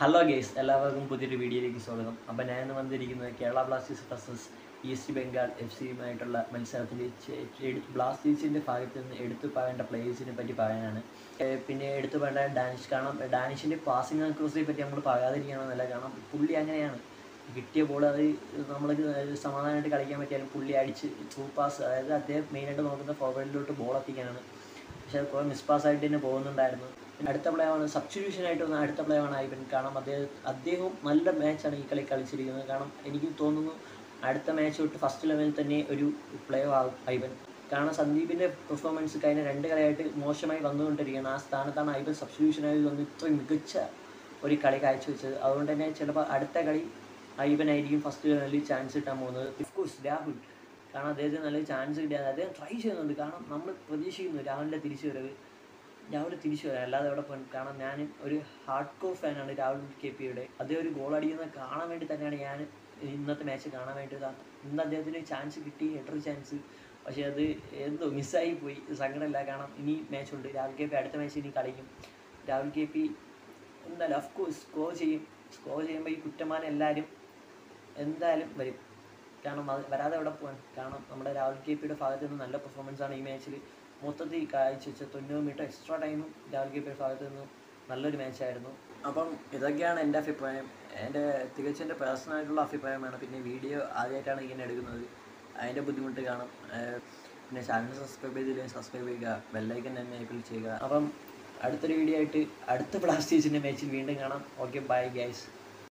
Hello guys, എല്ലാവർക്കും പുതിയൊരു വീഡിയോയിലേക്ക് സ്വാഗതം. അപ്പോൾ ഞാൻ ഇന്ന് വന്നിരിക്കുന്നത് Kerala Blasters versus East Bengal FC-യുമായിട്ടുള്ള മത്സരത്തിൽ ബ്ലാസ്റ്റേഴ്സിൻ്റെ ഭാഗത്ത് നിന്ന് എടുത്തു പറയേണ്ട പ്ലേയേഴ്സിനെ പറ്റി പറയാനാണ്. പിന്നെ എടുത്തു പറയേണ്ട ഡാനിഷ്. കാരണം ഡാനിഷിൻ്റെ പാസിംഗ് അക്യൂറസിയെ പറ്റി നമ്മൾ പറയാതിരിക്കണമെന്നല്ല. കാരണം പുള്ളി അങ്ങനെയാണ്, കിട്ടിയ ബോൾ അത് നമ്മൾക്ക് സമാധാനമായിട്ട് കളിക്കാൻ പറ്റിയാലും പുള്ളി അടിച്ച് ത്രൂ പാസ്, അതായത് അദ്ദേഹം മെയിനായിട്ട് നോക്കുന്ന ഫോർവേഡിലോട്ട് ബോൾ എത്തിക്കാനാണ്. പക്ഷേ അത് കുറേ മിസ് പാസ്സായിട്ട് തന്നെ പോകുന്നുണ്ടായിരുന്നു. പിന്നെ അടുത്ത പ്ലേയാണ് സബ്സ്റ്റിറ്റ്യൂഷനായിട്ട് വന്ന അടുത്ത പ്ലേയാണ് ഐബൻ. കാരണം അദ്ദേഹവും നല്ല മാച്ചാണ് ഈ കളി കളിച്ചിരിക്കുന്നത്. കാരണം എനിക്ക് തോന്നുന്നു അടുത്ത മാച്ച് തൊട്ട് ഫസ്റ്റ് ലെവലിൽ തന്നെ ഒരു പ്ലെയർ ആകും ഐബൻ. കാരണം സന്ദീപിൻ്റെ പെർഫോമൻസ് കഴിഞ്ഞ 2 കളിയായിട്ട് മോശമായി വന്നുകൊണ്ടിരിക്കുകയാണ്. ആ സ്ഥാനത്താണ് ഐബൻ സബ്സ്റ്റിറ്റ്യൂഷനായി വന്ന് ഇത്രയും മികച്ച ഒരു കളി കാഴ്ചവെച്ചത്. അതുകൊണ്ട് തന്നെ ചിലപ്പോൾ അടുത്ത കളി ഐബനായിരിക്കും ഫസ്റ്റ് ലെവലിൽ ചാൻസ് കിട്ടാൻ പോകുന്നത്. ഓഫ്കോഴ്സ് രാഹുൽ, കാരണം അദ്ദേഹത്തിന് നല്ല ചാൻസ് കിട്ടിയാൽ അദ്ദേഹം ട്രൈ ചെയ്യുന്നുണ്ട്. കാരണം നമ്മൾ പ്രതീക്ഷിക്കുന്നു രാഹുലിൻ്റെ തിരിച്ചു വരവ് അല്ലാതെ എവിടെ പോകാൻ. കാരണം ഞാൻ ഒരു ഹാർഡ് കോർ ഫാനാണ് രാഹുൽ KPയുടെ. അദ്ദേഹം ഒരു ഗോൾ അടിക്കുന്നത് കാണാൻ വേണ്ടി തന്നെയാണ് ഞാൻ ഇന്നത്തെ മാച്ച് കാണാൻ വേണ്ടി. ഇന്ന് അദ്ദേഹത്തിന് ചാൻസ് കിട്ടി, ഹെഡർ ചാൻസ്, പക്ഷേ അത് എന്തോ മിസ്സായി പോയി. സങ്കടമില്ല. കാരണം ഇനി മാച്ചുണ്ട്. രാഹുൽ KP അടുത്ത മാച്ച് ഇനി കളിക്കും. രാഹുൽ KP എന്തായാലും ഓഫ്കോഴ്സ് സ്കോർ ചെയ്യുമ്പോൾ ഈ കുറ്റമാനം എല്ലാവരും എന്തായാലും വരും. കാരണം വരാതെ എവിടെ പോകാൻ. കാരണം നമ്മുടെ രാഹുൽ KPയുടെ ഭാഗത്ത് നിന്ന് നല്ല പെർഫോമൻസാണ് ഈ മാച്ചിൽ മൊത്തത്തിൽ കാഴ്ചവെച്ച. 90 മീറ്റർ എക്സ്ട്രാ ടൈമും രാഹുൽ KPയുടെ ഭാഗത്ത് നിന്ന് നല്ലൊരു മാച്ചായിരുന്നു. അപ്പം ഇതൊക്കെയാണ് എൻ്റെ അഭിപ്രായം. തികച്ചും എൻ്റെ പേഴ്സണലായിട്ടുള്ള അഭിപ്രായമാണ്. പിന്നെ വീഡിയോ ആദ്യമായിട്ടാണ് ഇങ്ങനെ എടുക്കുന്നത്, അതിൻ്റെ ബുദ്ധിമുട്ട് കാണും. പിന്നെ ചാനൽ സബ്സ്ക്രൈബ് ചെയ്തില്ലെങ്കിൽ സബ്സ്ക്രൈബ് ചെയ്യുക, ബെല്ലൈക്കൻ തന്നെ എനേബിൾ ചെയ്യുക. അപ്പം അടുത്തൊരു വീഡിയോ ആയിട്ട് അടുത്ത ബ്ലാസ്റ്റേഴ്സിൻ്റെ മാച്ചിൽ വീണ്ടും കാണാം. Okay, bye guys.